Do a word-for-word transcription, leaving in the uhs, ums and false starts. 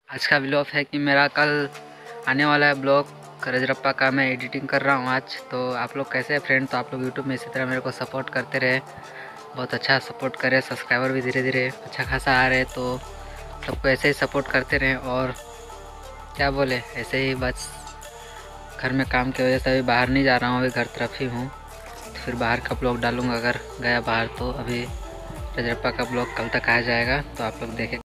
आज का ब्लॉग है कि मेरा कल आने वाला है ब्लॉग रजरप्पा का। मैं एडिटिंग कर रहा हूँ आज। तो आप लोग कैसे हैं फ्रेंड? तो आप लोग यूट्यूब में इसी तरह मेरे को सपोर्ट करते रहे, बहुत अच्छा सपोर्ट करें। सब्सक्राइबर भी धीरे धीरे अच्छा खासा आ रहे हैं, तो सबको ऐसे ही सपोर्ट करते रहें। और क्या बोले, ऐसे ही बस घर में काम की वजह से अभी बाहर नहीं जा रहा हूँ, अभी घर तरफ ही हूँ। तो फिर बाहर का ब्लॉग डालूँगा, अगर गया बाहर तो। अभी रजरप्पा का ब्लॉग कल तक आ जाएगा, तो आप लोग देखें।